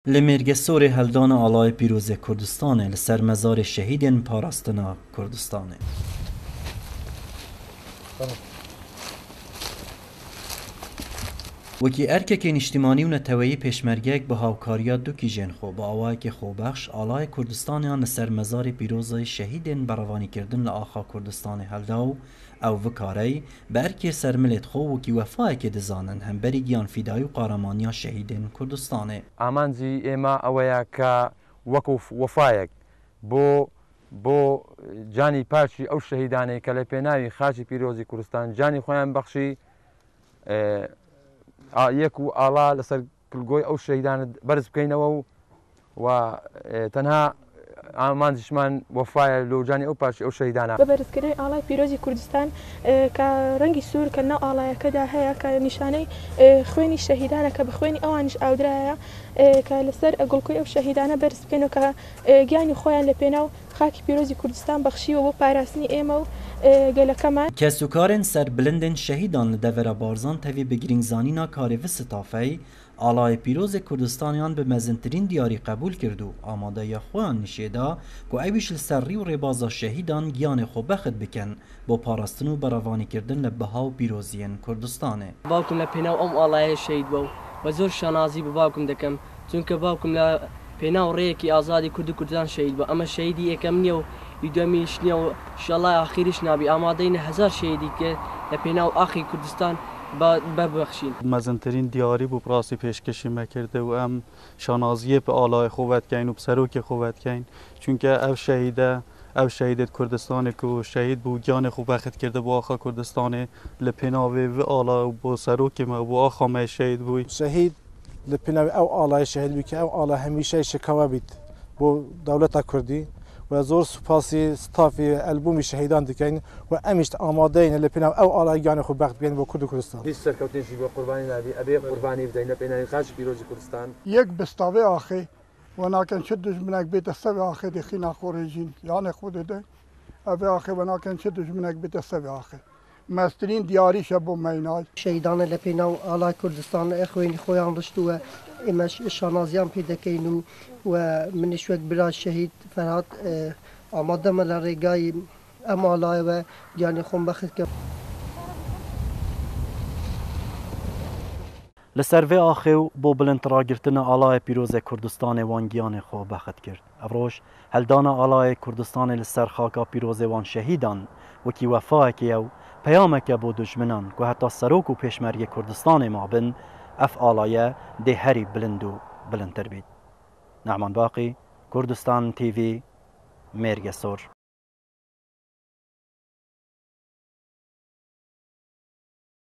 لمرگ سور هلدان آلای پیروز کردستان لسر مزار شهیدین پاراستنا کردستان. وکی ارککین اجتماعی و نتوایی پیشمرگیک به هاوکاریا دو کیجن خو با آوای که خوبخش آلای کردستانیان لسر مزار پیروز شهیدین بروانی کردن لآخا کردستان هلداو او وکاری به ارکی سرملت خو وکی وفای که دزانن هم بری گیان فیدای و قارمانیا شهیدین کردستانه. ئامانجی ئێمە ئەوەیە کە وەکو وەفایەک بۆ جانی پاچی ئەو شەهیدانەی کە لە پێناوی خاچی پیرۆزی کوردستان جانی خۆیان بەخشی یەک و ئاڵا لەسەر کلگۆی ئەو شەهیدانە بەرز بکەینەوە و تەنها ئامانجیشمان وەفایە لەو جانی ئەو پاشی ئەو شەهیدانە بە بەرزکردنی ئاڵای پیرۆزی کوردستان کە ڕەنگی سوور کە ناو ئاڵایەکەدا هەیە کە نیشانەی خوێنی شەهیدانە کە بە خوێنی ئەوانش ئاودرایە کە لەسەر گوڵکوی ئەو شەهیدانە بەرز بکەینەوە کە گیانی خۆیان لە پێناو خاکی پیرۆزی کوردستان بەخشیوە بۆ پاراستنی ئێمە و گەلەکەمان. کەسوکارên serbilindên şehîdan li devera barzan tevî bi girîngzanîna karê vi stafeyî Alayê Pîrozê Kurdistaniyan bi mezintirîn diyarî qebûl kir û amadeya xweyan nişêda ku ew îş li ser rî û rêbaza şehîdan giyanê xwe bexit bikin bo parastin û berevanîkirdin li biha û pîroziyên Kurdistanê. باوکم لە پێناو ئەم ئاڵایە شەهید بوو و زۆر شانازی بە باوکم دەکەم چونکە باوکم لە پێناو ڕێیەکی ئازادی کوردی کوردستان شەهید بوو ئەمە شەهیدی یەکەم نییە و دووەمیش نییە و ئینشاڵڵا ئاخریش نابی ئامادەینە هەزار شەهیدی کە لە پێناو ئاخی کوردستان ببخشین. مەزنترین دیاری بوو پڕاستی پێشکەشی مەکردە و ئەم شانازیە بە ئالای خۆوەتکەین و سەرۆکی خۆوەتکەین چونکە ئەو شەهیدت کوردستانێک و شەهید بوو گیانی خۆ بەخت کرده بۆ ئاخا کوردستانê li pênavê vê ala û bo serokê me bû axa me şehîd bûyî. Şehîd li pênavê ew alayê şehîd bû ki ew ala hemîşe şikawe bît bo dewleta Kurdî ve zor spasî stafî elbûmî şehîdan dikin ve em îş amadeyin li pênav ew alayê giyanê xwe bext bikên bo Kurd û Kurdistan. هیچ سەرکەوتێکی بۆ قوربانی نابی ئەبێ قوربانی بدەین لە پێناوی خاچی پیرۆزی کوردستان. یەک بستاوێ ئاخێ و ناکەن چ دژمنێک بێتە سەوێ ئاخێ دەخی ناخۆڕێژین یانێ خۆ دەدەن ئەvê ئاخێ و ناکەن چ دژمنێک بێتە سەوێ ئاخێ مەسترین دیاریشە بۆ مەینای شەهیدانە لە پێناو ئالای کوردستان خوێنی خۆیان ڕشتووە ئێمە شانازیان پێ دەکەین و منیش وەک برا شەهید فەرهاد ئامادەمە لە ڕێگای ئەم ئالایەوە گیانی خۆم بەخت کە Li ser vê axê û bo bilindtiragirtina Alayê Pîrozê Kurdistanê wan giyanê xwe bexet kir. Ev roj heldana Alayê Kurdistanê li ser xaka pîrozê wan şehîdan wekî wefayekê ew peyameke bo dijminan ku heta serok û pêşmergê Kurdistanê mabin ev alaye dê herî bilind û bilindtir bît. Nehman Baqî, Kurdistan TV, Mêrge Sor.